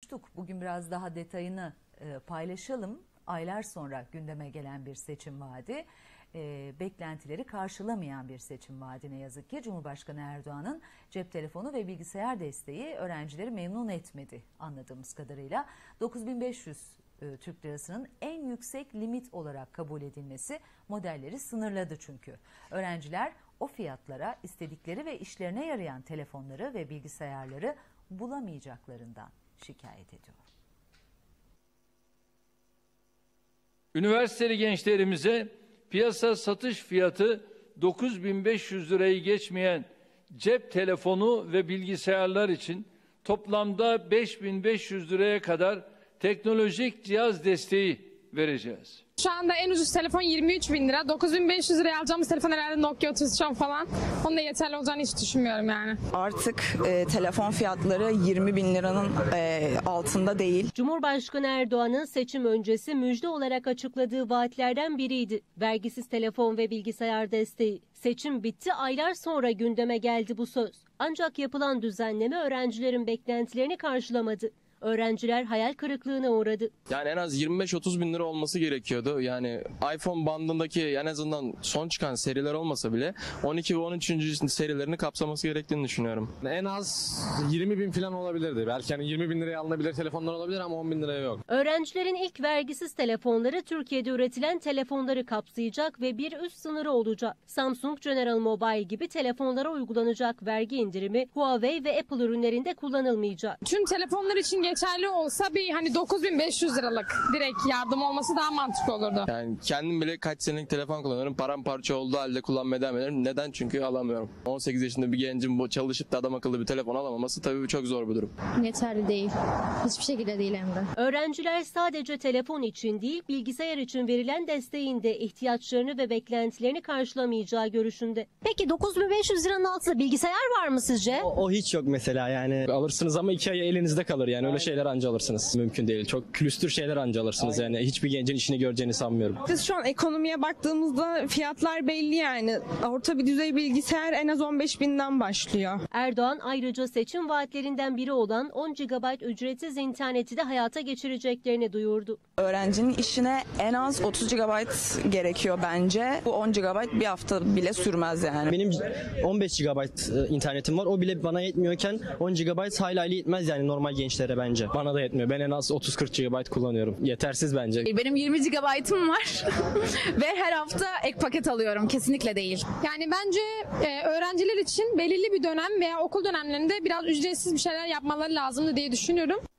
konuştuk. Bugün biraz daha detayını paylaşalım. Aylar sonra gündeme gelen bir seçim vaadi, beklentileri karşılamayan bir seçim vaadi ne yazık ki. Cumhurbaşkanı Erdoğan'ın cep telefonu ve bilgisayar desteği öğrencileri memnun etmedi anladığımız kadarıyla. 9.500 Türk lirasının en yüksek limit olarak kabul edilmesi modelleri sınırladı çünkü. Öğrenciler o fiyatlara istedikleri ve işlerine yarayan telefonları ve bilgisayarları bulamayacaklarından şikayet ediyor. Üniversiteli gençlerimize piyasa satış fiyatı 9.500 lirayı geçmeyen cep telefonu ve bilgisayarlar için toplamda 5.500 liraya kadar teknolojik cihaz desteği vereceğiz. Şu anda en ucuz telefon 23.000 lira. 9.500 liraya alacağımız telefon herhalde Nokia 3310 falan. Onun da yeterli olacağını hiç düşünmüyorum yani. Artık telefon fiyatları 20.000 liranın altında değil. Cumhurbaşkanı Erdoğan'ın seçim öncesi müjde olarak açıkladığı vaatlerden biriydi. Vergisiz telefon ve bilgisayar desteği. Seçim bitti, aylar sonra gündeme geldi bu söz. Ancak yapılan düzenleme öğrencilerin beklentilerini karşılamadı. Öğrenciler hayal kırıklığına uğradı. Yani en az 25-30 bin lira olması gerekiyordu. Yani iPhone bandındaki en azından son çıkan seriler olmasa bile 12 ve 13. serilerini kapsaması gerektiğini düşünüyorum. En az 20 bin falan olabilirdi. Belki yani 20 bin liraya alınabilir telefonlar olabilir ama 10 bin liraya yok. Öğrencilerin ilk vergisiz telefonları Türkiye'de üretilen telefonları kapsayacak ve bir üst sınırı olacak. Samsung, General Mobile gibi telefonlara uygulanacak vergi indirimi Huawei ve Apple ürünlerinde kullanılmayacak. Tüm telefonlar için geçerli olsa bir 9.500 liralık direkt yardım olması daha mantıklı olurdu. Yani kendim bile kaç senelik telefon kullanıyorum. Paramparça olduğu halde kullanmaya devam ederim. Neden? Çünkü alamıyorum. 18 yaşında bir gencin bu çalışıp da adam akıllı bir telefon alamaması tabii çok zor bir durum. Yeterli değil. Hiçbir şekilde değil hem de. Öğrenciler sadece telefon için değil, bilgisayar için verilen desteğin de ihtiyaçlarını ve beklentilerini karşılamayacağı görüşünde. Peki 9.500 liranın altında bilgisayar var mı sizce? O hiç yok mesela, yani alırsınız ama 2 ay elinizde kalır, yani öyle şeyler anca alırsınız. Mümkün değil. Çok külüstür şeyler anca alırsınız. Yani hiçbir gencin işini göreceğini sanmıyorum. Biz şu an ekonomiye baktığımızda fiyatlar belli yani. Orta bir düzey bilgisayar en az 15 binden başlıyor. Erdoğan ayrıca seçim vaatlerinden biri olan 10 GB ücretsiz interneti de hayata geçireceklerini duyurdu. Öğrencinin işine en az 30 GB gerekiyor bence. Bu 10 GB bir hafta bile sürmez yani. Benim 15 GB internetim var. O bile bana yetmiyorken 10 GB hala yetmez yani normal gençlere bence. Bana da yetmiyor. Ben en az 30-40 GB kullanıyorum. Yetersiz bence. Benim 20 GB'ım var ve her hafta ek paket alıyorum. Kesinlikle değil. Yani bence öğrenciler için belirli bir dönem veya okul dönemlerinde biraz ücretsiz bir şeyler yapmaları lazımdı diye düşünüyorum.